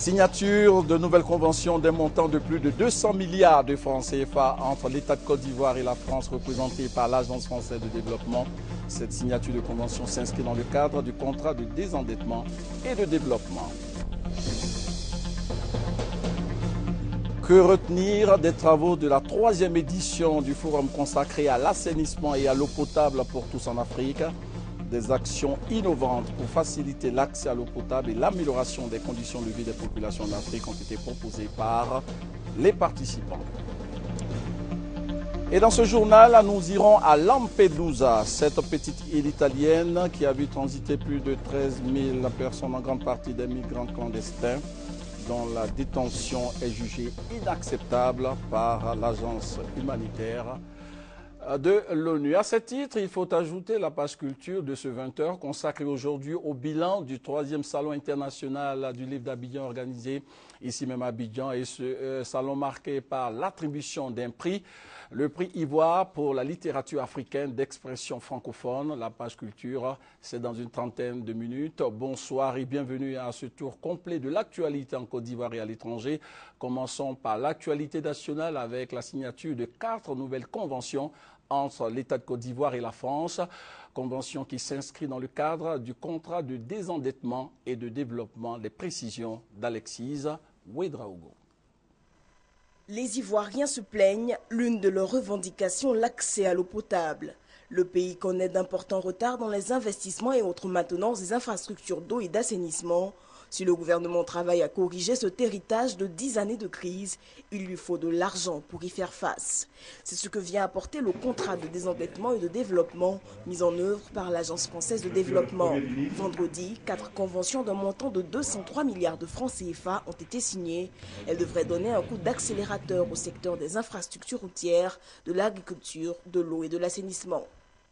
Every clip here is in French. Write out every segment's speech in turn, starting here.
Signature de nouvelles conventions d'un montant de plus de 200 milliards de francs CFA entre l'État de Côte d'Ivoire et la France, représentée par l'Agence française de développement. Cette signature de convention s'inscrit dans le cadre du contrat de désendettement et de développement. Que retenir des travaux de la 3e édition du forum consacré à l'assainissement et à l'eau potable pour tous en Afrique? Des actions innovantes pour faciliter l'accès à l'eau potable et l'amélioration des conditions de vie des populations d'Afrique ont été proposées par les participants. Et dans ce journal, nous irons à Lampedusa, cette petite île italienne qui a vu transiter plus de 13 000 personnes, en grande partie des migrants clandestins, dont la détention est jugée inacceptable par l'agence humanitaire de l'ONU. À ce titre, il faut ajouter la page culture de ce 20h consacrée aujourd'hui au bilan du 3e Salon international du livre d'Abidjan organisé ici même à Abidjan, et ce salon marqué par l'attribution d'un prix, le prix Ivoire pour la littérature africaine d'expression francophone. La page culture, c'est dans une trentaine de minutes. Bonsoir et bienvenue à ce tour complet de l'actualité en Côte d'Ivoire et à l'étranger. Commençons par l'actualité nationale avec la signature de 4 nouvelles conventions entre l'État de Côte d'Ivoire et la France, convention qui s'inscrit dans le cadre du contrat de désendettement et de développement. Les précisions d'Alexis Ouedraogo. Les Ivoiriens se plaignent, l'une de leurs revendications, l'accès à l'eau potable. Le pays connaît d'importants retards dans les investissements et autres maintenances des infrastructures d'eau et d'assainissement. Si le gouvernement travaille à corriger cet héritage de 10 années de crise, il lui faut de l'argent pour y faire face. C'est ce que vient apporter le contrat de désendettement et de développement mis en œuvre par l'Agence française de développement. Vendredi, 4 conventions d'un montant de 203 milliards de francs CFA ont été signées. Elles devraient donner un coup d'accélérateur au secteur des infrastructures routières, de l'agriculture, de l'eau et de l'assainissement.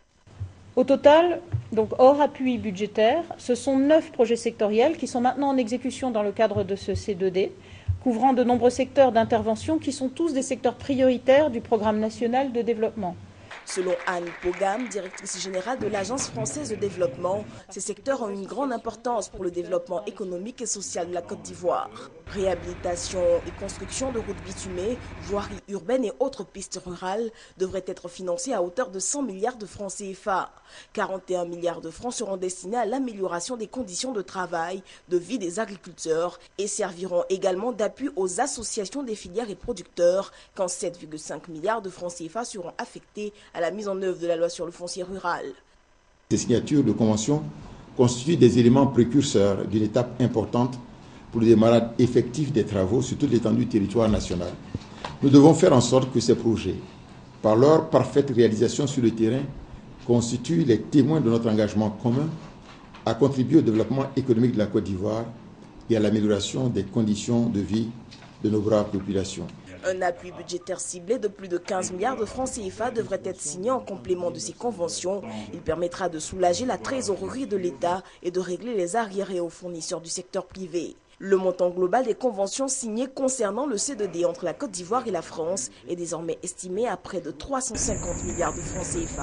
Au total, donc hors appui budgétaire, ce sont 9 projets sectoriels qui sont maintenant en exécution dans le cadre de ce C2D, couvrant de nombreux secteurs d'intervention qui sont tous des secteurs prioritaires du Programme national de développement. Selon Anne Pogam, directrice générale de l'Agence française de développement, ces secteurs ont une grande importance pour le développement économique et social de la Côte d'Ivoire. Réhabilitation et construction de routes bitumées, voiries urbaines et autres pistes rurales devraient être financées à hauteur de 100 milliards de francs CFA. 41 milliards de francs seront destinés à l'amélioration des conditions de travail, de vie des agriculteurs et serviront également d'appui aux associations des filières et producteurs, quand 7,5 milliards de francs CFA seront affectés à la mise en œuvre de la loi sur le foncier rural. Ces signatures de conventions constituent des éléments précurseurs d'une étape importante pour le démarrage effectif des travaux sur toute l'étendue du territoire national. Nous devons faire en sorte que ces projets, par leur parfaite réalisation sur le terrain, constituent les témoins de notre engagement commun à contribuer au développement économique de la Côte d'Ivoire et à l'amélioration des conditions de vie de nos braves populations. Un appui budgétaire ciblé de plus de 15 milliards de francs CFA devrait être signé en complément de ces conventions. Il permettra de soulager la trésorerie de l'État et de régler les arriérés aux fournisseurs du secteur privé. Le montant global des conventions signées concernant le C2D entre la Côte d'Ivoire et la France est désormais estimé à près de 350 milliards de francs CFA.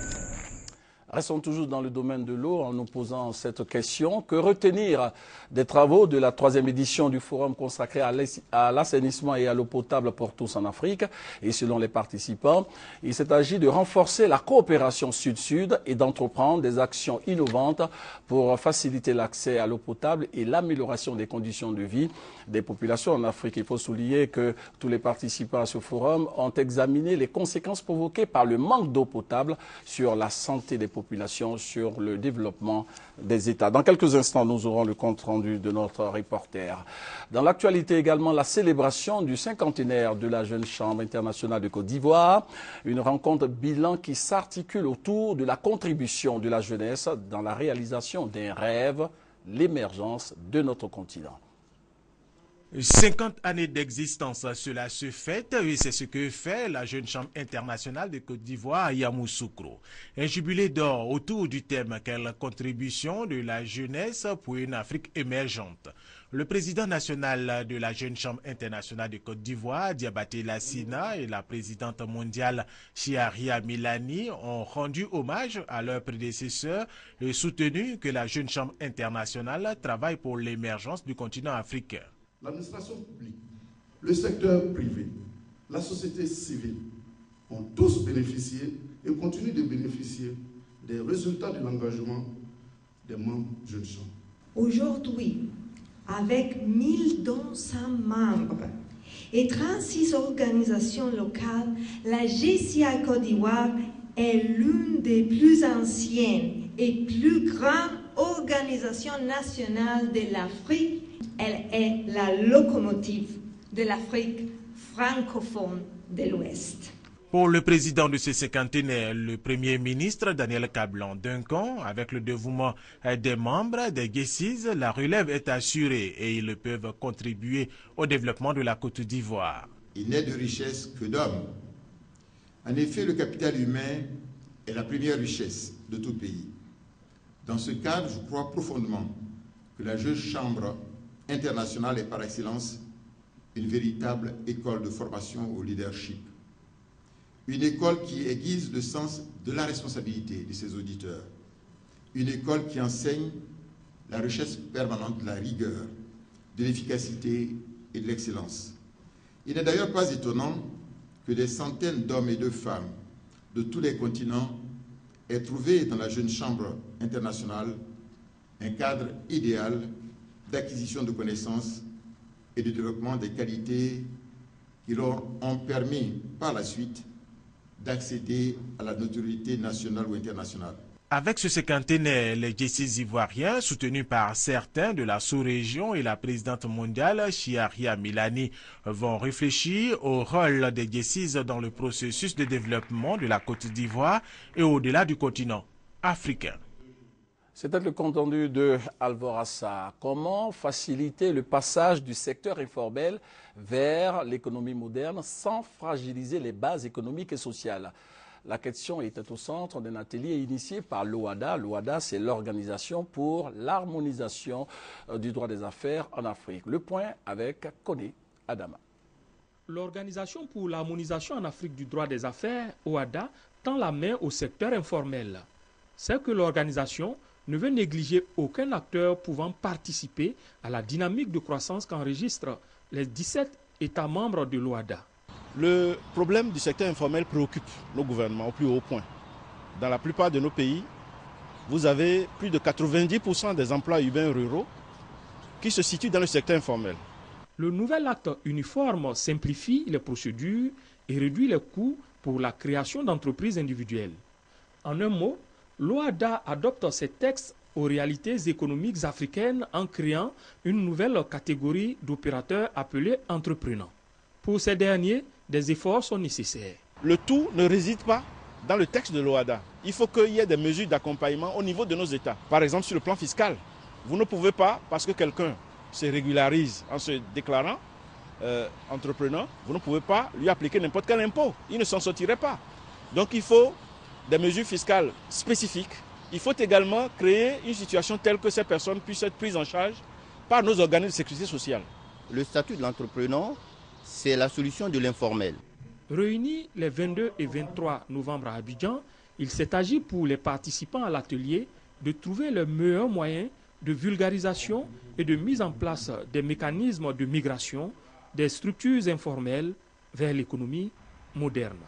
Restons toujours dans le domaine de l'eau en nous posant cette question. Que retenir des travaux de la 3e édition du forum consacré à l'assainissement et à l'eau potable pour tous en Afrique? Et selon les participants, il s'est agi de renforcer la coopération sud-sud et d'entreprendre des actions innovantes pour faciliter l'accès à l'eau potable et l'amélioration des conditions de vie des populations en Afrique. Il faut souligner que tous les participants à ce forum ont examiné les conséquences provoquées par le manque d'eau potable sur la santé des populations, sur le développement des États. Dans quelques instants, nous aurons le compte-rendu de notre reporter. Dans l'actualité également, la célébration du 50e de la Jeune Chambre internationale de Côte d'Ivoire, une rencontre bilan qui s'articule autour de la contribution de la jeunesse dans la réalisation d'un rêve, l'émergence de notre continent. 50 années d'existence, cela se fête et c'est ce que fait la Jeune Chambre internationale de Côte d'Ivoire à Yamoussoukro. Un jubilé d'or autour du thème « Quelle contribution de la jeunesse pour une Afrique émergente ». Le président national de la Jeune Chambre internationale de Côte d'Ivoire, Diabaté Lassina, et la présidente mondiale Chiaria Milani ont rendu hommage à leurs prédécesseurs et soutenu que la Jeune Chambre internationale travaille pour l'émergence du continent africain. l'administration publique, le secteur privé, la société civile ont tous bénéficié et continuent de bénéficier des résultats de l'engagement des membres du Jeune Champ. Aujourd'hui, avec 1200 membres et 36 organisations locales, la GCI Côte d'Ivoire est l'une des plus anciennes et plus grandes organisations nationales de l'Afrique. Elle est la locomotive de l'Afrique francophone de l'Ouest. Pour le président de ce cinquantenaire, le Premier ministre Daniel Kablan-Duncan, avec le dévouement des membres des GECIS, la relève est assurée et ils peuvent contribuer au développement de la Côte d'Ivoire. Il n'est de richesse que d'hommes. En effet, le capital humain est la première richesse de tout pays. Dans ce cadre, je crois profondément que la Jeune Chambre internationale est par excellence une véritable école de formation au leadership. Une école qui aiguise le sens de la responsabilité de ses auditeurs. Une école qui enseigne la richesse permanente de la rigueur, de l'efficacité et de l'excellence. Il n'est d'ailleurs pas étonnant que des centaines d'hommes et de femmes de tous les continents aient trouvé dans la Jeune Chambre internationale un cadre idéal d'acquisition de connaissances et de développement des qualités qui leur ont permis par la suite d'accéder à la notoriété nationale ou internationale. Avec ce cinquantenaire, les GECIS ivoiriens, soutenus par certains de la sous-région et la présidente mondiale, Chiaria Milani, vont réfléchir au rôle des GECIS dans le processus de développement de la Côte d'Ivoire et au-delà du continent africain. C'était le compte rendu de Alvorassa. Comment faciliter le passage du secteur informel vers l'économie moderne sans fragiliser les bases économiques et sociales? La question était au centre d'un atelier initié par l'OHADA. L'OHADA, c'est l'Organisation pour l'harmonisation du droit des affaires en Afrique. Le point avec Koné Adama. L'Organisation pour l'harmonisation en Afrique du droit des affaires, OHADA, tend la main au secteur informel. C'est que l'organisation ne veut négliger aucun acteur pouvant participer à la dynamique de croissance qu'enregistrent les 17 États membres de l'OHADA. Le problème du secteur informel préoccupe nos gouvernements au plus haut point. Dans la plupart de nos pays, vous avez plus de 90% des emplois urbains ruraux qui se situent dans le secteur informel. Le nouvel acte uniforme simplifie les procédures et réduit les coûts pour la création d'entreprises individuelles. En un mot, l'OHADA adopte ces textes aux réalités économiques africaines en créant une nouvelle catégorie d'opérateurs appelés entrepreneurs. Pour ces derniers, des efforts sont nécessaires. Le tout ne réside pas dans le texte de l'OHADA. Il faut qu'il y ait des mesures d'accompagnement au niveau de nos États. Par exemple, sur le plan fiscal, vous ne pouvez pas, parce que quelqu'un se régularise en se déclarant entrepreneur, vous ne pouvez pas lui appliquer n'importe quel impôt. Il ne s'en sortirait pas. Donc il faut des mesures fiscales spécifiques. Il faut également créer une situation telle que ces personnes puissent être prises en charge par nos organismes de sécurité sociale. Le statut de l'entrepreneur, c'est la solution de l'informel. Réunis les 22 et 23 novembre à Abidjan, il s'est agi pour les participants à l'atelier de trouver le meilleur moyen de vulgarisation et de mise en place des mécanismes de migration des structures informelles vers l'économie moderne.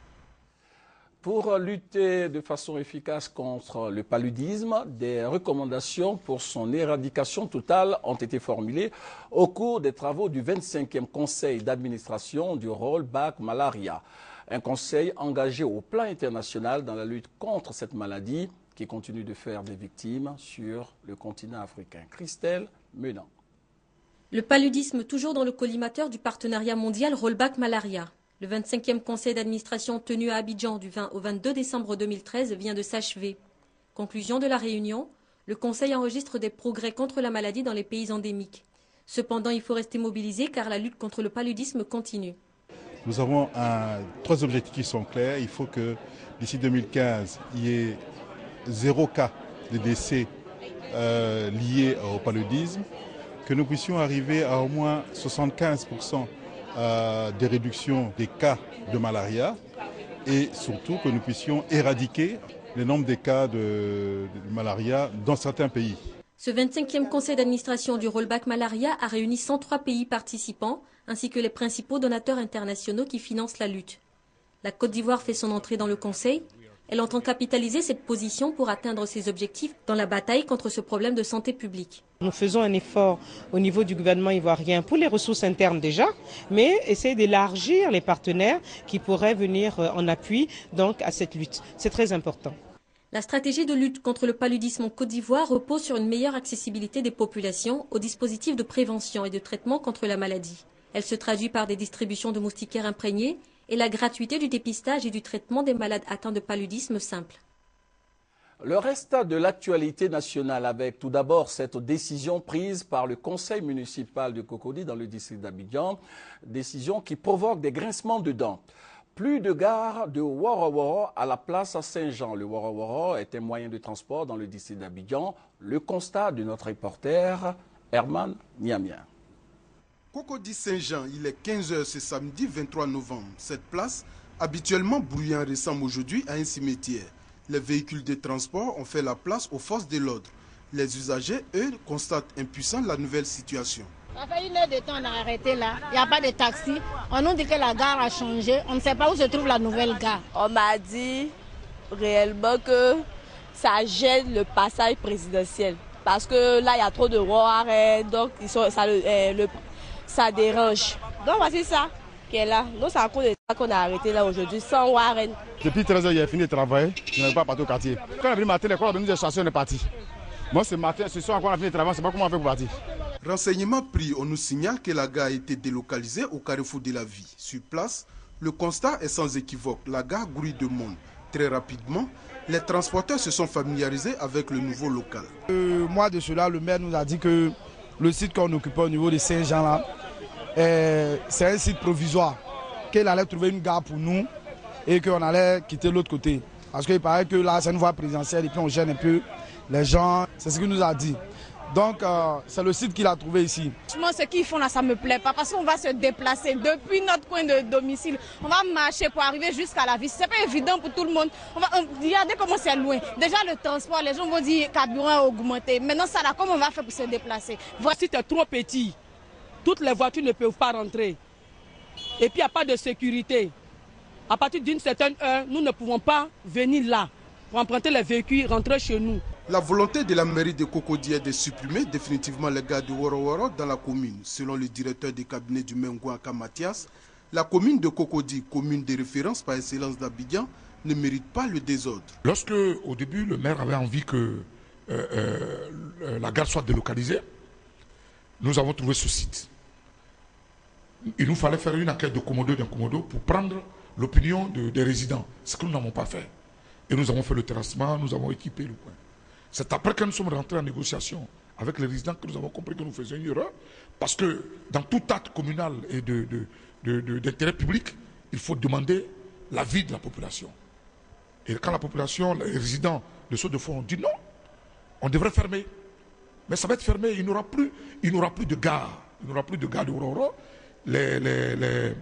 Pour lutter de façon efficace contre le paludisme, des recommandations pour son éradication totale ont été formulées au cours des travaux du 25e conseil d'administration du Rollback Malaria. Un conseil engagé au plan international dans la lutte contre cette maladie qui continue de faire des victimes sur le continent africain. Christelle Menant. Le paludisme toujours dans le collimateur du partenariat mondial Rollback Malaria. Le 25e conseil d'administration tenu à Abidjan du 20 au 22 décembre 2013 vient de s'achever. Conclusion de la réunion, le conseil enregistre des progrès contre la maladie dans les pays endémiques. Cependant, il faut rester mobilisé car la lutte contre le paludisme continue. Nous avons 3 objectifs qui sont clairs. Il faut que d'ici 2015, il y ait 0 cas de décès liés au paludisme, que nous puissions arriver à au moins 75% des réductions des cas de malaria et surtout que nous puissions éradiquer le nombre des cas de malaria dans certains pays. Ce 25e conseil d'administration du Rollback Malaria a réuni 103 pays participants, ainsi que les principaux donateurs internationaux qui financent la lutte. La Côte d'Ivoire fait son entrée dans le conseil. Elle entend capitaliser cette position pour atteindre ses objectifs dans la bataille contre ce problème de santé publique. Nous faisons un effort au niveau du gouvernement ivoirien pour les ressources internes déjà, mais essayer d'élargir les partenaires qui pourraient venir en appui donc à cette lutte. C'est très important. La stratégie de lutte contre le paludisme en Côte d'Ivoire repose sur une meilleure accessibilité des populations aux dispositifs de prévention et de traitement contre la maladie. Elle se traduit par des distributions de moustiquaires imprégnés et la gratuité du dépistage et du traitement des malades atteints de paludisme simple. Le reste de l'actualité nationale avec tout d'abord cette décision prise par le conseil municipal de Cocody dans le district d'Abidjan, décision qui provoque des grincements de dents. Plus de gare de Woro-Woro à la place Saint-Jean. Le Woro-Woro est un moyen de transport dans le district d'Abidjan. Le constat de notre reporter Herman Niamien. Cocody Saint-Jean, il est 15h ce samedi 23 novembre. Cette place, habituellement bruyante, ressemble aujourd'hui à un cimetière. Les véhicules de transport ont fait la place aux forces de l'ordre. Les usagers, eux, constatent impuissants la nouvelle situation. Ça fait 1 heure de temps qu'on a arrêté là. Il n'y a pas de taxi. On nous dit que la gare a changé. On ne sait pas où se trouve la nouvelle gare. On m'a dit réellement que ça gêne le passage présidentiel. Parce que là, il y a trop de warrants, donc ça dérange. Donc voici ça qui est là. Nous, c'est à cause de ça qu'on a arrêté là aujourd'hui, sans warrants. Depuis 13h, j'ai fini de travailler. Je n'avais pas parti au quartier. Quand on est venu matin, l'école a venu de chasser, on est parti. Moi, ce matin, ce soir, quand on a fini de travailler, je ne sais pas comment on fait pour partir. Renseignement pris, on nous signale que la gare a été délocalisée au carrefour de la vie. Sur place, le constat est sans équivoque. La gare grouille de monde. Très rapidement, les transporteurs se sont familiarisés avec le nouveau local. Mois de cela, le maire nous a dit que le site qu'on occupait au niveau de Saint-Jean, là, c'est un site provisoire. Qu'il allait trouver une gare pour nous et qu'on allait quitter l'autre côté. Parce qu'il paraît que là, c'est une voie présidentielle et puis on gêne un peu les gens. C'est ce qu'il nous a dit. Donc, c'est le site qu'il a trouvé ici. Franchement, ce qu'ils font là, ça ne me plaît pas parce qu'on va se déplacer depuis notre coin de domicile. On va marcher pour arriver jusqu'à la ville. Ce n'est pas évident pour tout le monde. Regardez comment c'est loin. Déjà, le transport, les gens vont dire carburant a augmenté. Maintenant, ça là, comment on va faire pour se déplacer? Voici, c'est trop petit. Toutes les voitures ne peuvent pas rentrer. Et puis, il n'y a pas de sécurité. À partir d'une certaine heure, nous ne pouvons pas venir là pour emprunter les véhicules, rentrer chez nous. La volonté de la mairie de Cocody est de supprimer définitivement les gares de Woro-Woro dans la commune. Selon le directeur du cabinet du Mengouanka Mathias, la commune de Cocody, commune de référence par excellence d'Abidjan, ne mérite pas le désordre. Lorsque, au début, le maire avait envie que la gare soit délocalisée, nous avons trouvé ce site. Il nous fallait faire une enquête de commodo d'un commodo pour prendre l'opinion des résidents, ce que nous n'avons pas fait. Et nous avons fait le terrassement, nous avons équipé le coin. C'est après que nous sommes rentrés en négociation avec les résidents que nous avons compris que nous faisions une erreur. Parce que dans tout acte communal et d'intérêt public, il faut demander l'avis de la population. Et quand la population, les résidents de Saut-de-Fond ont dit non, on devrait fermer. Mais ça va être fermé, il n'y aura plus de gare. Il n'y aura plus de gare de Woro-Woro. Les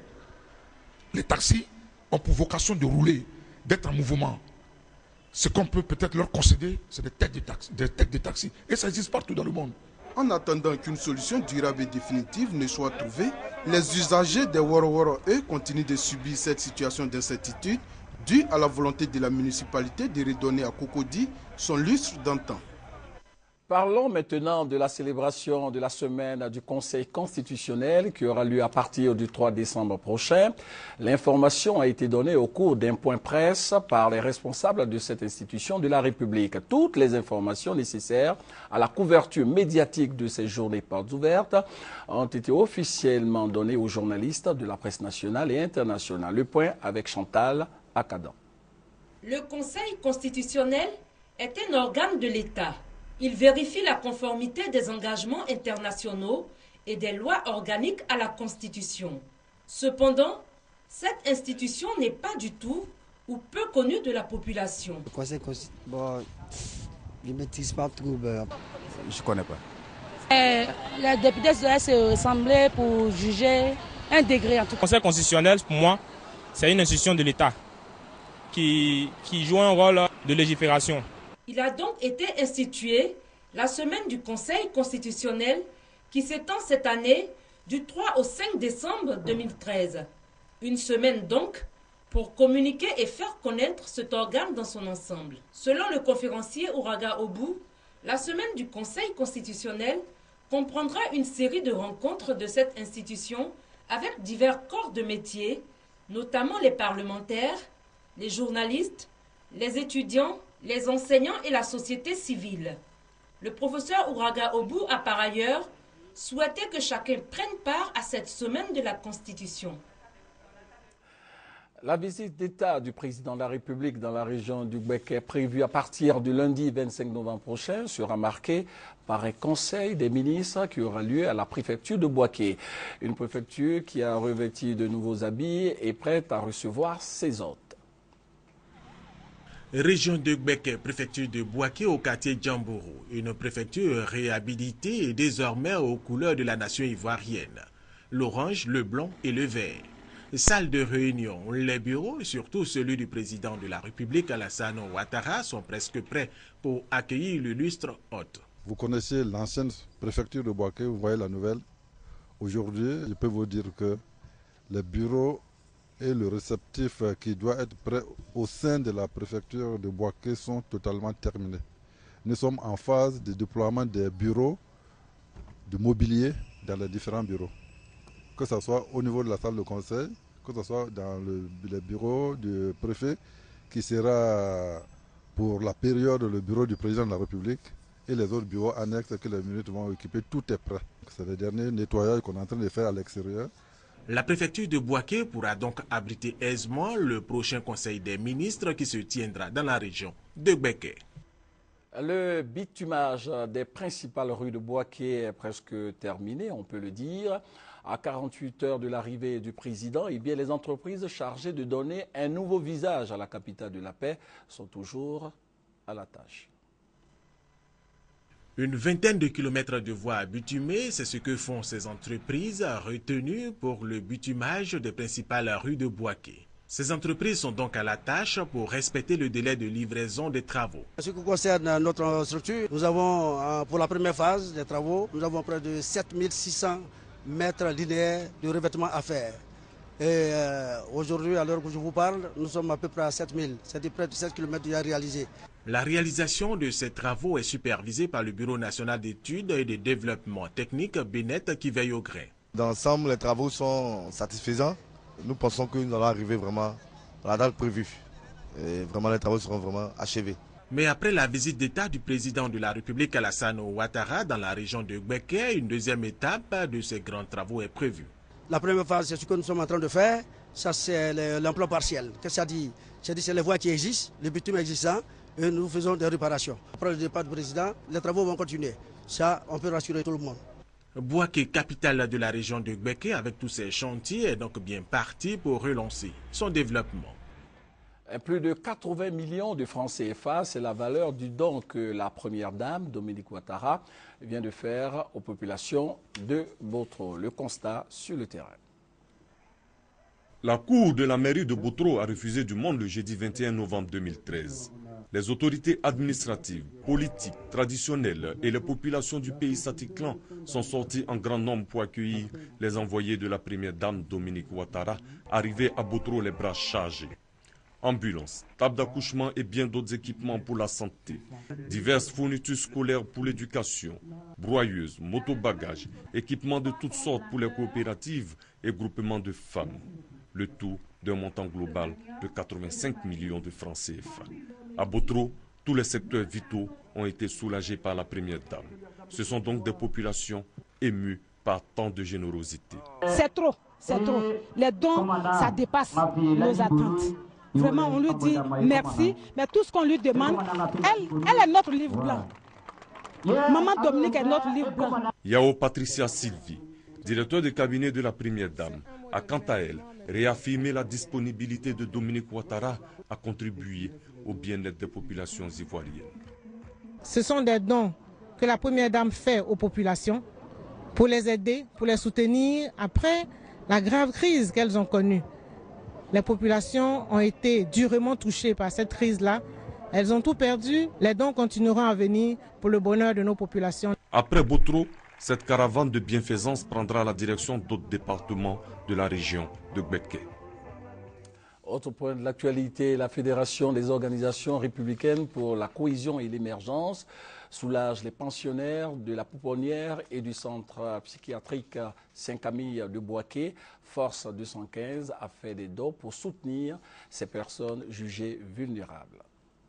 taxis ont pour vocation de rouler, d'être en mouvement. Ce qu'on peut peut-être leur concéder, c'est des têtes de taxi. Et ça existe partout dans le monde. En attendant qu'une solution durable et définitive ne soit trouvée, les usagers des Woro-Woro, eux, continuent de subir cette situation d'incertitude due à la volonté de la municipalité de redonner à Cocody son lustre d'antan. Parlons maintenant de la célébration de la semaine du Conseil constitutionnel qui aura lieu à partir du 3 décembre prochain. L'information a été donnée au cours d'un point presse par les responsables de cette institution de la République. Toutes les informations nécessaires à la couverture médiatique de ces journées portes ouvertes ont été officiellement données aux journalistes de la presse nationale et internationale. Le point avec Chantal Akadan. Le Conseil constitutionnel est un organe de l'État. Il vérifie la conformité des engagements internationaux et des lois organiques à la Constitution. Cependant, cette institution n'est pas du tout ou peu connue de la population. Le Conseil constitutionnel, je ne maîtrise pas trop. Je ne connais pas. Les députés doivent se rassembler pour juger un degré en tout cas. Le Conseil constitutionnel, pour moi, c'est une institution de l'État qui joue un rôle de légifération. Il a donc été institué La semaine du Conseil constitutionnel qui s'étend cette année du 3 au 5 décembre 2013. Une semaine donc pour communiquer et faire connaître cet organe dans son ensemble. Selon le conférencier Ouraga Obou, la semaine du Conseil constitutionnel comprendra une série de rencontres de cette institution avec divers corps de métier, notamment les parlementaires, les journalistes, les étudiants, les enseignants et la société civile. Le professeur Ouraga Obou a par ailleurs souhaité que chacun prenne part à cette semaine de la Constitution. La visite d'État du président de la République dans la région du Gbeke, prévue à partir du lundi 25 novembre prochain, sera marquée par un conseil des ministres qui aura lieu à la préfecture de Bouaké. Une préfecture qui a revêtu de nouveaux habits et prête à recevoir ses hôtes. Région de Gbeke, préfecture de Bouaké au quartier Djambourou. Une préfecture réhabilitée et désormais aux couleurs de la nation ivoirienne. L'orange, le blanc et le vert. Salle de réunion, les bureaux, surtout celui du président de la République Alassane Ouattara, sont presque prêts pour accueillir l'illustre hôte. Vous connaissez l'ancienne préfecture de Bouaké, vous voyez la nouvelle. Aujourd'hui, je peux vous dire que les bureaux et le réceptif qui doit être prêt au sein de la préfecture de Bouaké sont totalement terminés. Nous sommes en phase de déploiement des bureaux, de mobilier dans les différents bureaux. Que ce soit au niveau de la salle de conseil, que ce soit dans les bureaux du préfet, qui sera pour la période le bureau du président de la République, et les autres bureaux annexes que les ministres vont occuper, tout est prêt. C'est le dernier nettoyage qu'on est en train de faire à l'extérieur. La préfecture de Bouaké pourra donc abriter aisément le prochain conseil des ministres qui se tiendra dans la région de Gbeke. Le bitumage des principales rues de Bouaké est presque terminé, on peut le dire. À 48 heures de l'arrivée du président, eh bien, les entreprises chargées de donner un nouveau visage à la capitale de la paix sont toujours à la tâche. Une vingtaine de kilomètres de voies bitumées, c'est ce que font ces entreprises retenues pour le bitumage des principales rues de Bouaké. Ces entreprises sont donc à la tâche pour respecter le délai de livraison des travaux. En ce qui concerne notre structure, nous avons pour la première phase des travaux, nous avons près de 7600 mètres linéaires de revêtement à faire. Et aujourd'hui, à l'heure où je vous parle, nous sommes à peu près à 7000. C'est près de 7 km déjà réalisés. La réalisation de ces travaux est supervisée par le Bureau national d'études et de développement technique BNET qui veille au grain. Dans l'ensemble, les travaux sont satisfaisants. Nous pensons que nous allons arriver vraiment à la date prévue. Et vraiment, les travaux seront vraiment achevés. Mais après la visite d'État du président de la République Alassane Ouattara dans la région de Gbeke, une deuxième étape de ces grands travaux est prévue. La première phase, c'est ce que nous sommes en train de faire. Ça, c'est l'emploi partiel. Qu'est-ce que ça dit? C'est les voies qui existent, les bitumes existants, et nous faisons des réparations. Après le départ du président, les travaux vont continuer. Ça, on peut rassurer tout le monde. Bouaké, capitale de la région de Gbeke, avec tous ses chantiers, est donc bien parti pour relancer son développement. Plus de 80 millions de francs CFA, c'est la valeur du don que la première dame, Dominique Ouattara, vient de faire aux populations de Botro. Le constat sur le terrain. La cour de la mairie de Botro a refusé du monde le jeudi 21 novembre 2013. Les autorités administratives, politiques, traditionnelles et les populations du pays Satiklan sont sorties en grand nombre pour accueillir les envoyés de la première dame Dominique Ouattara, arrivés à Botro les bras chargés. Ambulances, tables d'accouchement et bien d'autres équipements pour la santé, diverses fournitures scolaires pour l'éducation, broyeuses, motobagages, équipements de toutes sortes pour les coopératives et groupements de femmes. Le tout d'un montant global de 85 millions de francs CFA. À Botro, tous les secteurs vitaux ont été soulagés par la première dame. Ce sont donc des populations émues par tant de générosité. C'est trop, c'est trop. Les dons, ça dépasse nos attentes. Vraiment, on lui dit merci, mais tout ce qu'on lui demande, elle est notre livre blanc. Maman Dominique est notre livre blanc. Yao Patricia Sylvie, directeur de cabinet de la première dame, a quant à elle réaffirmé la disponibilité de Dominique Ouattara à contribuer au bien-être des populations ivoiriennes. Ce sont des dons que la première dame fait aux populations pour les aider, pour les soutenir après la grave crise qu'elles ont connue. Les populations ont été durement touchées par cette crise-là Elles ont tout perdu. Les dons continueront à venir pour le bonheur de nos populations. Après Boutro, cette caravane de bienfaisance prendra la direction d'autres départements de la région de Gbeke. Autre point de l'actualité, la Fédération des organisations républicaines pour la cohésion et l'émergence soulage les pensionnaires de la Pouponnière et du centre psychiatrique Saint-Camille de Boaké. Force 215 a fait des dons pour soutenir ces personnes jugées vulnérables.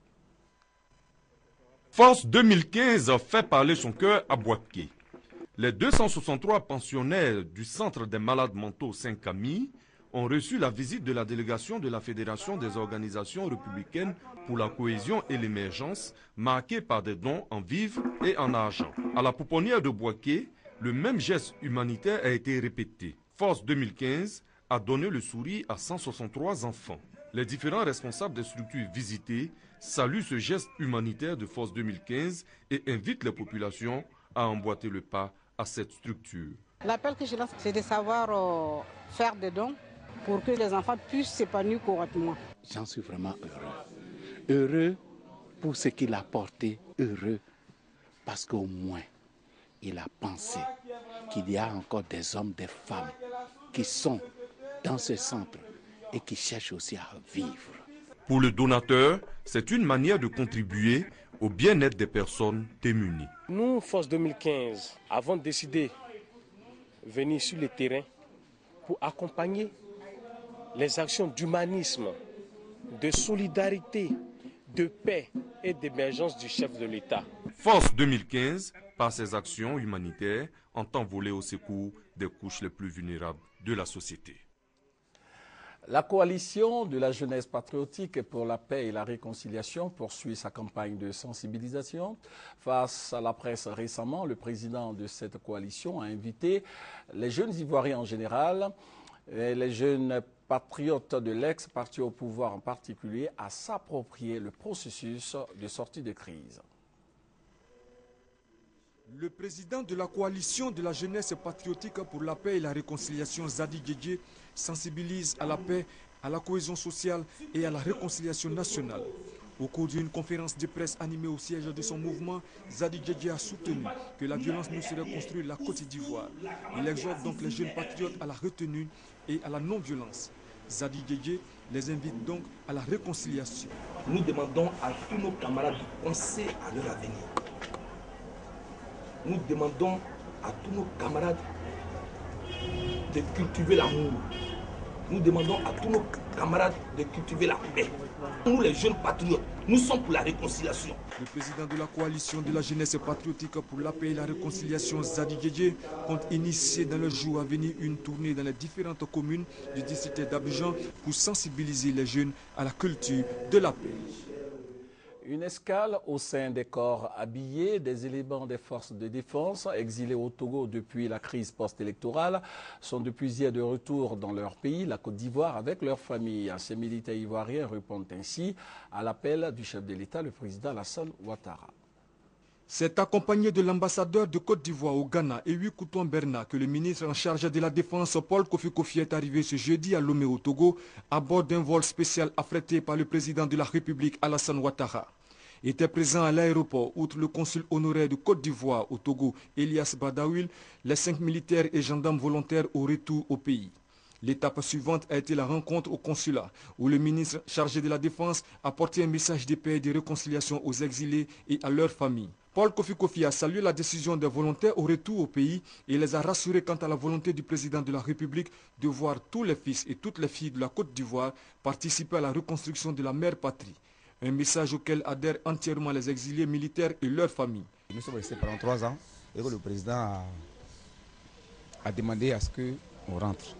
Force 2015 fait parler son cœur à Boaké. Les 263 pensionnaires du centre des malades mentaux Saint-Camille ont reçu la visite de la délégation de la Fédération des organisations républicaines pour la cohésion et l'émergence, marquée par des dons en vivres et en argent. À la Pouponnière de Boaké, le même geste humanitaire a été répété. Force 2015 a donné le sourire à 163 enfants. Les différents responsables des structures visitées saluent ce geste humanitaire de Force 2015 et invitent les populations à emboîter le pas à cette structure. L'appel que je lance, c'est de savoir faire des dons pour que les enfants puissent s'épanouir correctement. J'en suis vraiment heureux. Heureux pour ce qu'il a porté, heureux parce qu'au moins il a pensé qu'il y a encore des hommes, des femmes qui sont dans ce centre et qui cherchent aussi à vivre. Pour le donateur, c'est une manière de contribuer au bien-être des personnes démunies. Nous, Force 2015, avons décidé de venir sur le terrain pour accompagner les actions d'humanisme, de solidarité, de paix et d'émergence du chef de l'État. Force 2015, par ses actions humanitaires, entend voler au secours des couches les plus vulnérables de la société. La coalition de la jeunesse patriotique pour la paix et la réconciliation poursuit sa campagne de sensibilisation. Face à la presse récemment, le président de cette coalition a invité les jeunes Ivoiriens en général et les jeunes patriotes de l'ex-parti au pouvoir en particulier à s'approprier le processus de sortie de crise. Le président de la coalition de la jeunesse patriotique pour la paix et la réconciliation, Zadi Djedje, sensibilise à la paix, à la cohésion sociale et à la réconciliation nationale. Au cours d'une conférence de presse animée au siège de son mouvement, Zadi Djedje a soutenu que la violence ne saurait construire la Côte d'Ivoire. Il exhorte donc les jeunes patriotes à la retenue et à la non-violence. Zadi Djedje les invite donc à la réconciliation. Nous demandons à tous nos camarades de penser à leur avenir. Nous demandons à tous nos camarades de cultiver l'amour. Nous demandons à tous nos camarades de cultiver la paix. Nous, les jeunes patriotes, nous sommes pour la réconciliation. Le président de la coalition de la jeunesse patriotique pour la paix et la réconciliation, Zadi Djedje, compte initier dans le jour à venir une tournée dans les différentes communes du district d'Abidjan pour sensibiliser les jeunes à la culture de la paix. Une escale au sein des corps habillés des éléments des forces de défense exilés au Togo depuis la crise post-électorale sont depuis hier de retour dans leur pays, la Côte d'Ivoire, avec leurs familles. Ces militaires ivoiriens répondent ainsi à l'appel du chef de l'État, le président Alassane Ouattara. C'est accompagné de l'ambassadeur de Côte d'Ivoire au Ghana, Ewi Kouton Berna, que le ministre en charge de la Défense, Paul Kofi Kofi, est arrivé ce jeudi à Lomé au Togo, à bord d'un vol spécial affrété par le président de la République, Alassane Ouattara. Étaient présents à l'aéroport, outre le consul honoraire de Côte d'Ivoire au Togo, Elias Badawil, les 5 militaires et gendarmes volontaires au retour au pays. L'étape suivante a été la rencontre au consulat, où le ministre chargé de la Défense a porté un message de paix et de réconciliation aux exilés et à leurs familles. Paul Kofi Kofi a salué la décision des volontaires au retour au pays et les a rassurés quant à la volonté du président de la République de voir tous les fils et toutes les filles de la Côte d'Ivoire participer à la reconstruction de la mère patrie. Un message auquel adhèrent entièrement les exilés militaires et leurs familles. Nous sommes restés pendant 3 ans et que le président a demandé à ce qu'on rentre.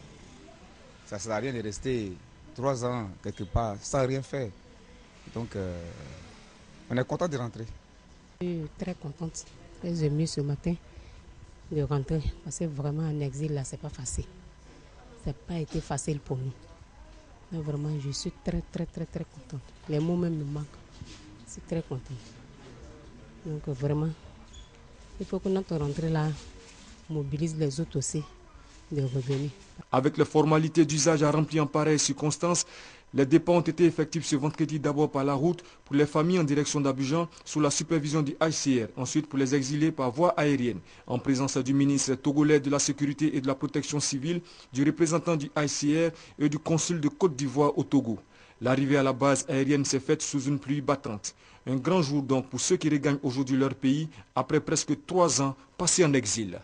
Ça ne sert à rien de rester 3 ans quelque part sans rien faire. Donc on est content de rentrer. Je suis très contente, très émue ce matin de rentrer parce que vraiment en exil là c'est pas facile. Ça n'a pas été facile pour nous. Mais vraiment, je suis très contente. Les mots même me manquent. Je suis très contente. Donc vraiment, il faut que notre rentrée là mobilise les autres aussi de revenir. Avec les formalités d'usage à remplir en pareille circonstance, les dépôts ont été effectifs ce vendredi d'abord par la route pour les familles en direction d'Abidjan sous la supervision du HCR, ensuite pour les exilés par voie aérienne, en présence du ministre togolais de la Sécurité et de la Protection civile, du représentant du HCR et du consul de Côte d'Ivoire au Togo. L'arrivée à la base aérienne s'est faite sous une pluie battante. Un grand jour donc pour ceux qui regagnent aujourd'hui leur pays après presque 3 ans passés en exil.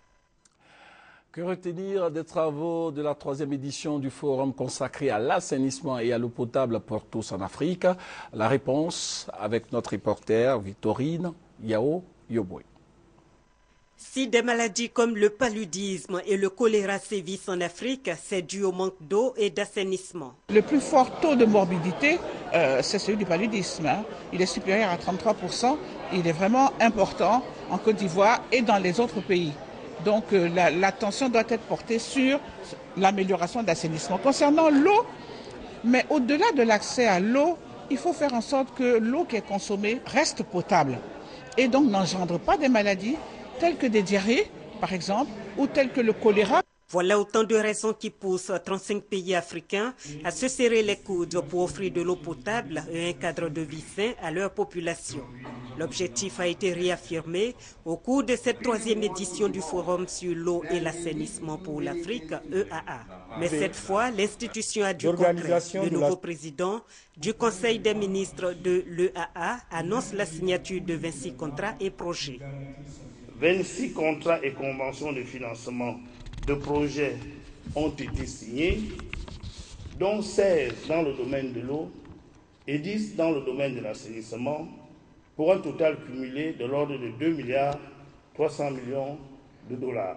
Que retenir des travaux de la 3e édition du forum consacré à l'assainissement et à l'eau potable pour tous en Afrique? La réponse avec notre reporter Victorine Yao Yobwe. Si des maladies comme le paludisme et le choléra sévissent en Afrique, c'est dû au manque d'eau et d'assainissement. Le plus fort taux de morbidité, c'est celui du paludisme. Il est supérieur à 33%. Il est vraiment important en Côte d'Ivoire et dans les autres pays. Donc l'attention doit être portée sur l'amélioration de l'assainissement. Concernant l'eau, mais au-delà de l'accès à l'eau, il faut faire en sorte que l'eau qui est consommée reste potable et donc n'engendre pas des maladies telles que des diarrhées, par exemple, ou telles que le choléra. Voilà autant de raisons qui poussent 35 pays africains à se serrer les coudes pour offrir de l'eau potable et un cadre de vie sain à leur population. L'objectif a été réaffirmé au cours de cette 3e édition du Forum sur l'eau et l'assainissement pour l'Afrique, EAA. Mais cette fois, l'institution a du concret. Le nouveau président du Conseil des ministres de l'EAA annonce la signature de 26 contrats et projets. 26 contrats et conventions de financement de projets ont été signés, dont 16 dans le domaine de l'eau et 10 dans le domaine de l'assainissement, pour un total cumulé de l'ordre de 2,3 milliards de dollars.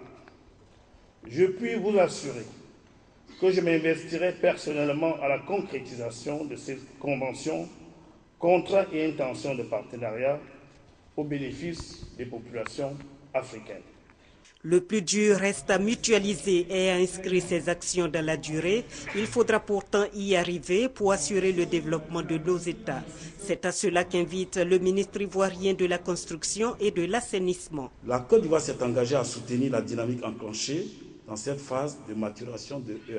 Je puis vous assurer que je m'investirai personnellement à la concrétisation de ces conventions, contrats et intentions de partenariat au bénéfice des populations africaines. Le plus dur reste à mutualiser et à inscrire ces actions dans la durée. Il faudra pourtant y arriver pour assurer le développement de nos États. C'est à cela qu'invite le ministre ivoirien de la Construction et de l'Assainissement. La Côte d'Ivoire s'est engagée à soutenir la dynamique enclenchée dans cette phase de maturation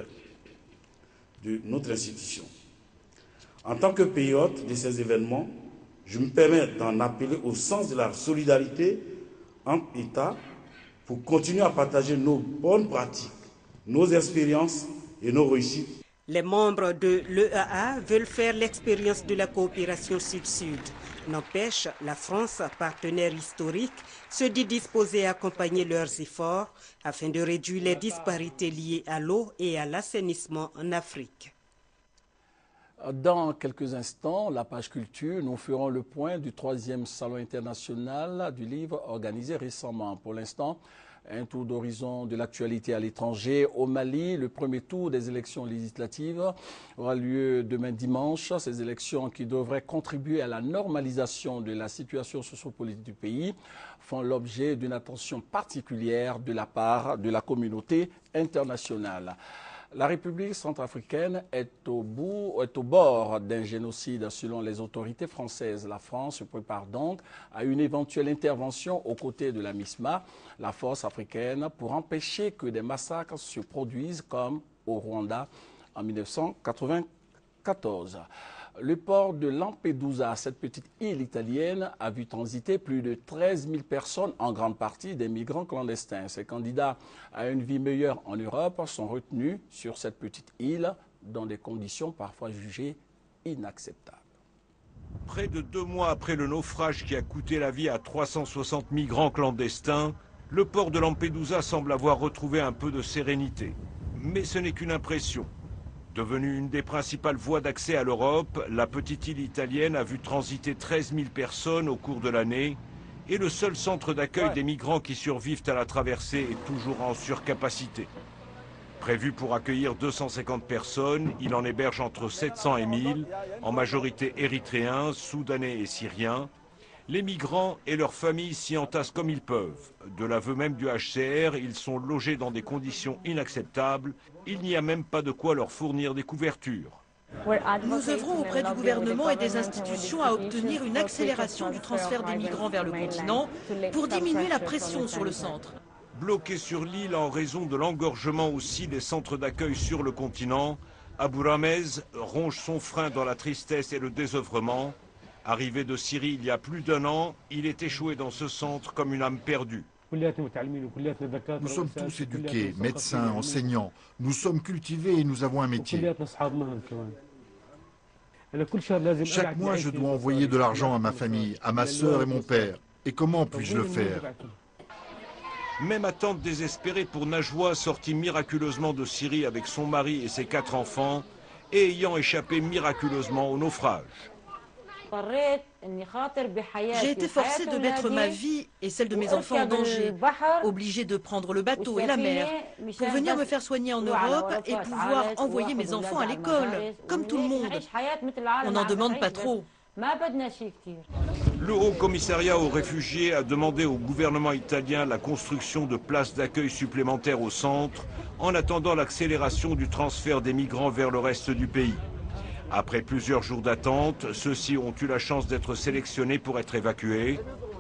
de notre institution. En tant que pays hôte de ces événements, je me permets d'en appeler au sens de la solidarité entre États pour continuer à partager nos bonnes pratiques, nos expériences et nos réussites. Les membres de l'EAA veulent faire l'expérience de la coopération sud-sud. N'empêche, la France, partenaire historique, se dit disposée à accompagner leurs efforts afin de réduire les disparités liées à l'eau et à l'assainissement en Afrique. Dans quelques instants, la page culture, nous ferons le point du 3e Salon international du livre organisé récemment. Pour l'instant, un tour d'horizon de l'actualité à l'étranger. Au Mali, le premier tour des élections législatives aura lieu demain dimanche. Ces élections qui devraient contribuer à la normalisation de la situation sociopolitique du pays font l'objet d'une attention particulière de la part de la communauté internationale. La République centrafricaine est au bord d'un génocide selon les autorités françaises. La France se prépare donc à une éventuelle intervention aux côtés de la MISMA, la force africaine, pour empêcher que des massacres se produisent comme au Rwanda en 1994. Le port de Lampedusa, cette petite île italienne, a vu transiter plus de 13 000 personnes, en grande partie des migrants clandestins. Ces candidats à une vie meilleure en Europe sont retenus sur cette petite île dans des conditions parfois jugées inacceptables. Près de 2 mois après le naufrage qui a coûté la vie à 360 migrants clandestins, le port de Lampedusa semble avoir retrouvé un peu de sérénité. Mais ce n'est qu'une impression. Devenue une des principales voies d'accès à l'Europe, la petite île italienne a vu transiter 13 000 personnes au cours de l'année et le seul centre d'accueil des migrants qui survivent à la traversée est toujours en surcapacité. Prévu pour accueillir 250 personnes, il en héberge entre 700 et 1000, en majorité érythréens, soudanais et syriens. Les migrants et leurs familles s'y entassent comme ils peuvent. De l'aveu même du HCR, ils sont logés dans des conditions inacceptables. Il n'y a même pas de quoi leur fournir des couvertures. Nous œuvrons auprès du gouvernement et des institutions à obtenir une accélération du transfert des migrants vers le continent pour diminuer la pression sur le centre. Bloqué sur l'île en raison de l'engorgement aussi des centres d'accueil sur le continent, Abou Ramez ronge son frein dans la tristesse et le désœuvrement. Arrivé de Syrie il y a plus d'1 an, il est échoué dans ce centre comme une âme perdue. Nous sommes tous éduqués, médecins, enseignants. Nous sommes cultivés et nous avons un métier. Chaque mois, je dois envoyer de l'argent à ma famille, à ma sœur et mon père. Et comment puis-je le faire? Même attente désespérée pour Najwa, sortie miraculeusement de Syrie avec son mari et ses 4 enfants, et ayant échappé miraculeusement au naufrage. J'ai été forcée de mettre ma vie et celle de mes enfants en danger, obligée de prendre le bateau et la mer pour venir me faire soigner en Europe et pouvoir envoyer mes enfants à l'école, comme tout le monde. On n'en demande pas trop. Le Haut Commissariat aux réfugiés a demandé au gouvernement italien la construction de places d'accueil supplémentaires au centre, en attendant l'accélération du transfert des migrants vers le reste du pays. Après plusieurs jours d'attente, ceux-ci ont eu la chance d'être sélectionnés pour être évacués.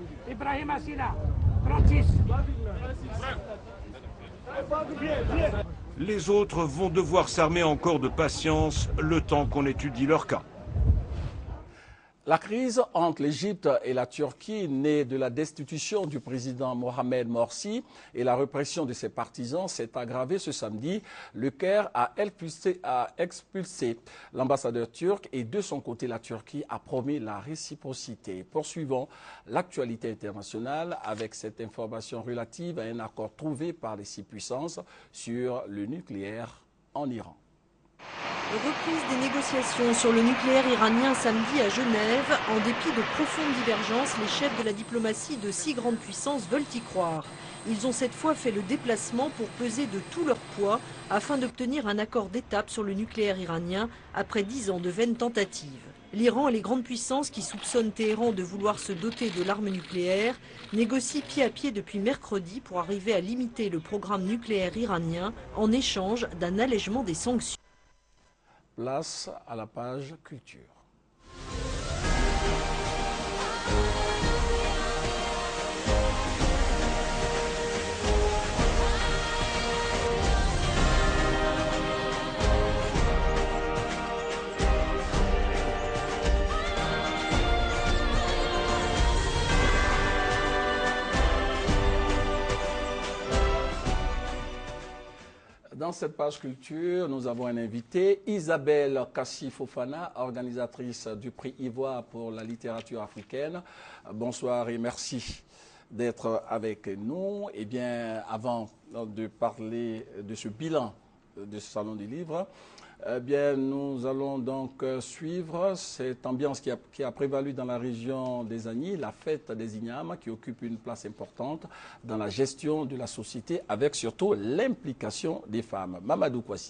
Les autres vont devoir s'armer encore de patience le temps qu'on étudie leur cas. La crise entre l'Égypte et la Turquie, née de la destitution du président Mohamed Morsi et la répression de ses partisans, s'est aggravée ce samedi. Le Caire a expulsé l'ambassadeur turc et de son côté, la Turquie a promis la réciprocité. Poursuivons l'actualité internationale avec cette information relative à un accord trouvé par les 6 puissances sur le nucléaire en Iran. Reprise des négociations sur le nucléaire iranien samedi à Genève. En dépit de profondes divergences, les chefs de la diplomatie de 6 grandes puissances veulent y croire. Ils ont cette fois fait le déplacement pour peser de tout leur poids afin d'obtenir un accord d'étape sur le nucléaire iranien après 10 ans de vaines tentatives. L'Iran et les grandes puissances qui soupçonnent Téhéran de vouloir se doter de l'arme nucléaire négocient pied à pied depuis mercredi pour arriver à limiter le programme nucléaire iranien en échange d'un allègement des sanctions. Place à la page culture. Dans cette page culture, nous avons un invité, Isabelle Kassi-Fofana, organisatrice du prix Ivoire pour la littérature africaine. Bonsoir et merci d'être avec nous. Eh bien, avant de parler de ce bilan de ce Salon du Livre, eh bien, nous allons donc suivre cette ambiance qui a prévalu dans la région des Agnis, la fête des Ignames, qui occupe une place importante dans la gestion de la société, avec surtout l'implication des femmes. Mamadou Kouassi.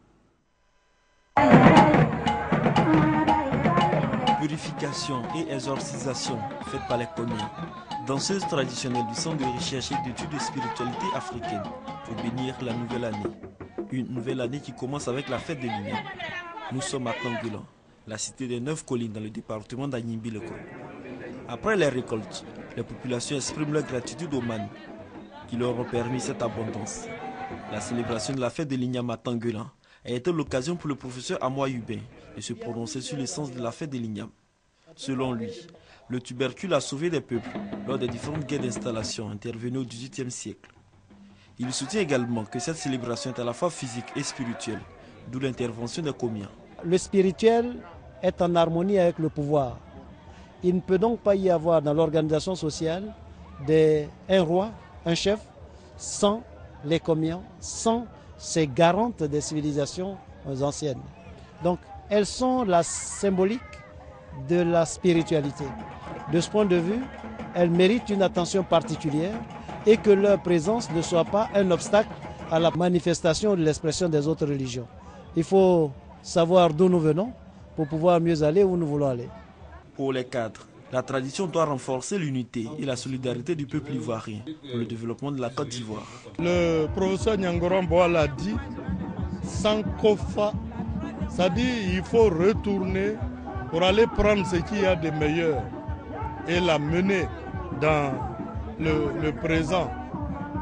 Purification et exorcisation faites par les communes. Danseuse traditionnelle du Centre de recherche et d'études de spiritualité africaine pour bénir la nouvelle année. Une nouvelle année qui commence avec la fête des Lignes. Nous sommes à Kangulan, la cité des 9 collines dans le département d'Agnimbileko. Après les récoltes, les populations expriment leur gratitude aux man qui leur ont permis cette abondance. La célébration de la fête des Lignes à Tangulan a été l'occasion pour le professeur Amoa Hubin de se prononcer sur l'essence de la fête des Lignes. Selon lui, le tubercule a sauvé des peuples lors des différentes guerres d'installation intervenues au XVIIIe siècle. Il soutient également que cette célébration est à la fois physique et spirituelle, d'où l'intervention des Komiens. Le spirituel est en harmonie avec le pouvoir. Il ne peut donc pas y avoir dans l'organisation sociale un roi, un chef, sans les Komiens, sans ces garantes des civilisations anciennes. Donc, elles sont la symbolique de la spiritualité. De ce point de vue, elles méritent une attention particulière et que leur présence ne soit pas un obstacle à la manifestation de l'expression des autres religions. Il faut savoir d'où nous venons pour pouvoir mieux aller où nous voulons aller. Pour les cadres, la tradition doit renforcer l'unité et la solidarité du peuple ivoirien pour le développement de la Côte d'Ivoire. Le professeur Nyangorambo l'a dit, sans kofa, c'est-à-dire il faut retourner pour aller prendre ce qu'il y a de meilleur et la mener dans le présent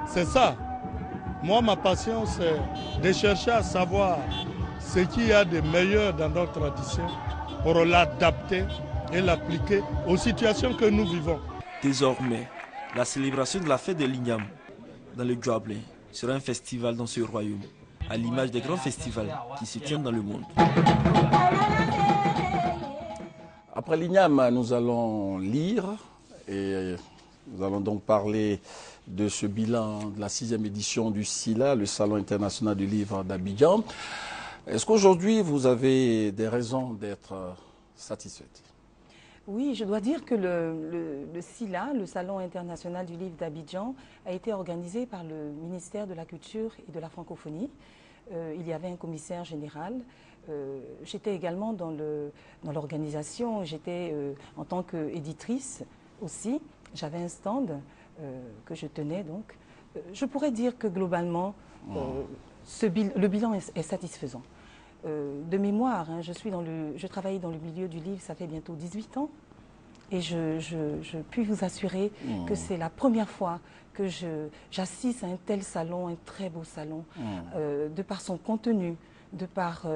C'est ça. Moi, ma passion, c'est de chercher à savoir ce qu'il y a de meilleur dans notre tradition pour l'adapter et l'appliquer aux situations que nous vivons. Désormais, la célébration de la fête de l'Ignam dans le Djouablé sera un festival dans ce royaume, à l'image des grands festivals qui se tiennent dans le monde. Après l'Ignam, nous allons lire et nous allons donc parler de ce bilan de la 6e édition du SILA, le Salon international du livre d'Abidjan. Est-ce qu'aujourd'hui, vous avez des raisons d'être satisfaite? Oui, je dois dire que le SILA, le Salon international du livre d'Abidjan, a été organisé par le ministère de la Culture et de la Francophonie. Il y avait un commissaire général. J'étais également dans l'organisation, j'étais en tant qu'éditrice aussi. J'avais un stand que je tenais donc. Je pourrais dire que globalement, le bilan est satisfaisant. De mémoire, hein, je travaillais dans le milieu du livre, ça fait bientôt 18 ans. Et je puis vous assurer que c'est la première fois que j'assiste à un tel salon, un très beau salon, de par son contenu, de par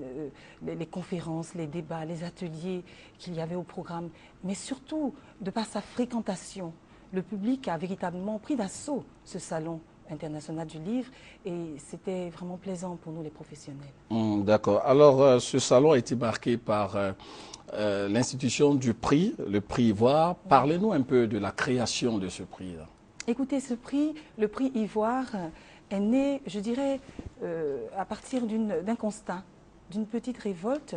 les conférences, les débats, les ateliers qu'il y avait au programme, mais surtout de par sa fréquentation. Le public a véritablement pris d'assaut ce salon international du livre et c'était vraiment plaisant pour nous les professionnels. D'accord. Alors ce salon a été marqué par l'institution du prix, le prix Ivoire. Parlez-nous un peu de la création de ce prix-là. Écoutez, le prix Ivoire est né, je dirais, à partir d'un constat, d'une petite révolte.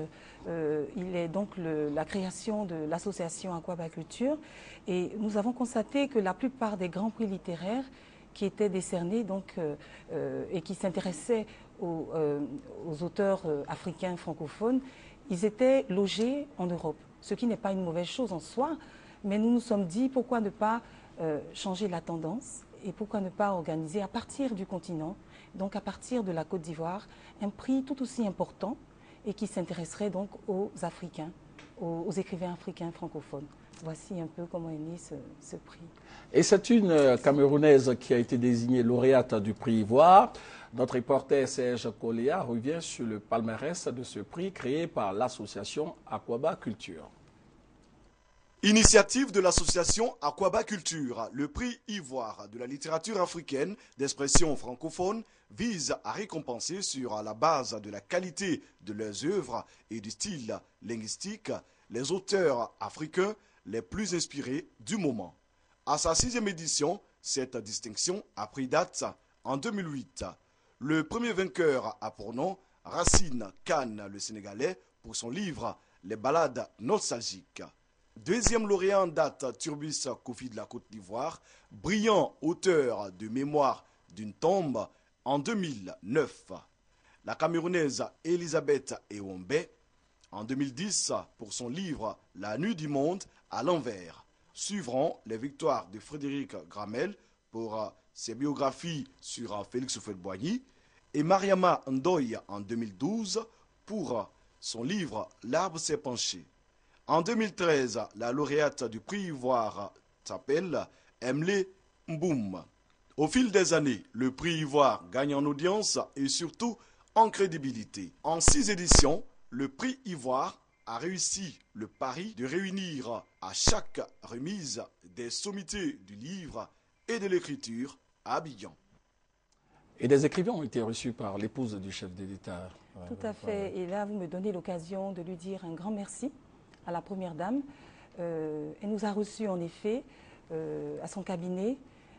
Il est donc la création de l'association Aquaba Culture et nous avons constaté que la plupart des grands prix littéraires qui étaient décernés donc, et qui s'intéressaient aux auteurs africains francophones, ils étaient logés en Europe, ce qui n'est pas une mauvaise chose en soi, mais nous nous sommes dit pourquoi ne pas changer la tendance et pourquoi ne pas organiser à partir du continent, donc à partir de la Côte d'Ivoire, un prix tout aussi important et qui s'intéresserait donc aux Africains, aux écrivains africains francophones. Voici un peu comment est né ce prix. Et c'est une Camerounaise qui a été désignée lauréate du prix Ivoire. Notre reporter Serge Koléa revient sur le palmarès de ce prix créé par l'association Aquaba Culture. Initiative de l'association Aquaba Culture, le prix Ivoire de la littérature africaine d'expression francophone vise à récompenser sur la base de la qualité de leurs œuvres et du style linguistique les auteurs africains les plus inspirés du moment. À sa 6e édition, cette distinction a pris date en 2008. Le premier vainqueur a pour nom Racine Kane, le Sénégalais, pour son livre « Les ballades nostalgiques ». Deuxième lauréat en date, Turbis Kofi de la Côte d'Ivoire, brillant auteur de Mémoire d'une tombe en 2009. La Camerounaise Elisabeth Ewombe, en 2010, pour son livre « La nuit du monde à l'envers ». Suivront les victoires de Frédéric Gramel pour ses biographies sur Félix Houphouët-Boigny et Mariama Ndoye en 2012 pour son livre « L'arbre s'est penché ». En 2013, la lauréate du prix Ivoire s'appelle Emlé Mboum. Au fil des années, le prix Ivoire gagne en audience et surtout en crédibilité. En 6 éditions, le prix Ivoire a réussi le pari de réunir à chaque remise des sommités du livre et de l'écriture à Abidjan. Et des écrivains ont été reçus par l'épouse du chef de l'État. Tout à fait. Et là, vous me donnez l'occasion de lui dire un grand merci à la Première Dame. Elle nous a reçus en effet à son cabinet.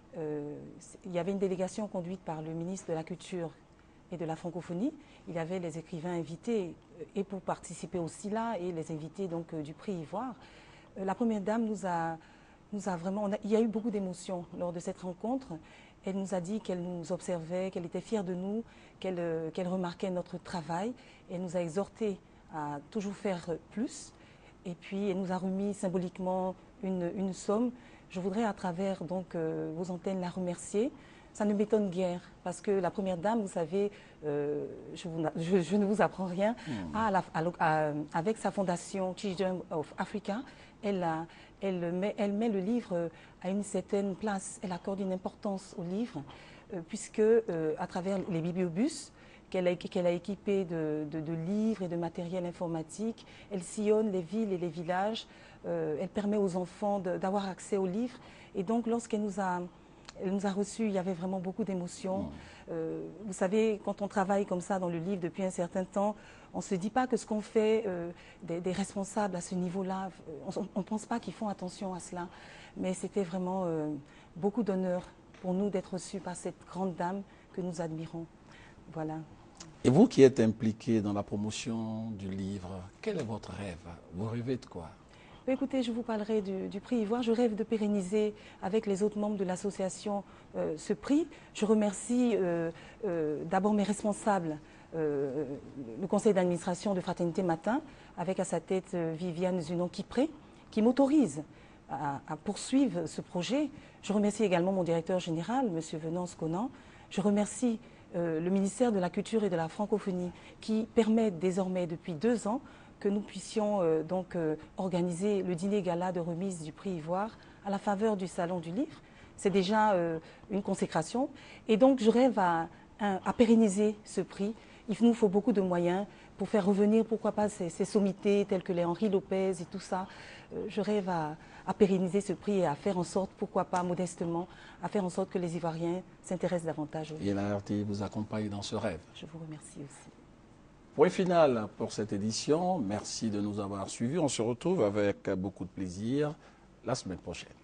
Il y avait une délégation conduite par le ministre de la Culture et de la Francophonie. Il y avait les écrivains invités et pour participer au SILA et les invités donc, du prix Ivoire. La Première Dame nous a vraiment... il y a eu beaucoup d'émotions lors de cette rencontre. Elle nous a dit qu'elle nous observait, qu'elle était fière de nous, qu'elle remarquait notre travail. Elle nous a exhortés à toujours faire plus. Et puis, elle nous a remis symboliquement une somme. Je voudrais, à travers donc, vos antennes, la remercier ça ne m'étonne guère, parce que la première dame, vous savez, je ne vous apprends rien, avec sa fondation Children of Africa, elle met le livre à une certaine place, elle accorde une importance au livre, puisque à travers les bibliobus qu'elle a équipés de livres et de matériel informatique, elle sillonne les villes et les villages, elle permet aux enfants d'avoir accès aux livres, et donc lorsqu'elle nous a reçus, il y avait vraiment beaucoup d'émotions. Vous savez, quand on travaille comme ça dans le livre depuis un certain temps, on ne se dit pas que ce qu'on fait des responsables à ce niveau-là, on ne pense pas qu'ils font attention à cela. Mais c'était vraiment beaucoup d'honneur pour nous d'être reçus par cette grande dame que nous admirons. Voilà. Et vous qui êtes impliqué dans la promotion du livre, quel est votre rêve? Vous rêvez de quoi? Écoutez, je vous parlerai du prix Ivoire. Je rêve de pérenniser avec les autres membres de l'association ce prix. Je remercie d'abord mes responsables, le conseil d'administration de Fraternité Matin, avec à sa tête Viviane Zunon-Kipré, qui m'autorise à poursuivre ce projet. Je remercie également mon directeur général, M. Venance Conan. Je remercie le ministère de la Culture et de la Francophonie, qui permet désormais depuis 2 ans que nous puissions organiser le dîner gala de remise du prix Ivoire à la faveur du Salon du Livre. C'est déjà une consécration. Et donc, je rêve à pérenniser ce prix. Il nous faut beaucoup de moyens pour faire revenir, pourquoi pas, ces sommités telles que les Henri Lopez et tout ça. Je rêve à pérenniser ce prix et à faire en sorte, pourquoi pas, modestement, à faire en sorte que les Ivoiriens s'intéressent davantage au livre. Et la RTI vous accompagne dans ce rêve. Je vous remercie aussi. Point final pour cette édition. Merci de nous avoir suivis. On se retrouve avec beaucoup de plaisir la semaine prochaine.